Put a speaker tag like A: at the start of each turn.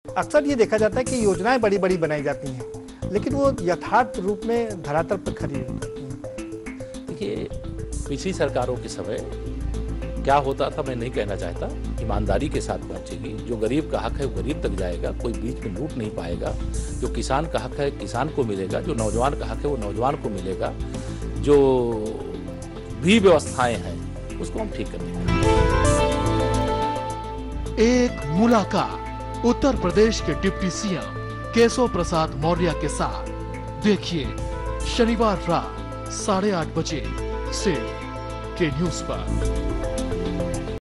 A: अक्सर ये देखा जाता है कि योजनाएं बड़ी बड़ी बनाई जाती हैं, लेकिन वो यथार्थ रूप में धरातल पर खरी नहीं उतरती हैं।
B: देखिए, पिछली सरकारों के समय क्या होता था मैं नहीं कहना चाहता, ईमानदारी के साथ पहुंचेगी। जो गरीब का हक है वो गरीब तक जाएगा, कोई बीच में लूट नहीं पाएगा। जो किसान का हक है किसान को मिलेगा, जो नौजवान का हक है वो नौजवान को मिलेगा। जो भी व्यवस्थाएं हैं उसको हम ठीक कर देंगे।
C: एक मुलाकात उत्तर प्रदेश के डिप्टी सीएम केशव प्रसाद मौर्य के साथ, देखिए शनिवार रात 8:30 बजे सिर्फ के न्यूज पर।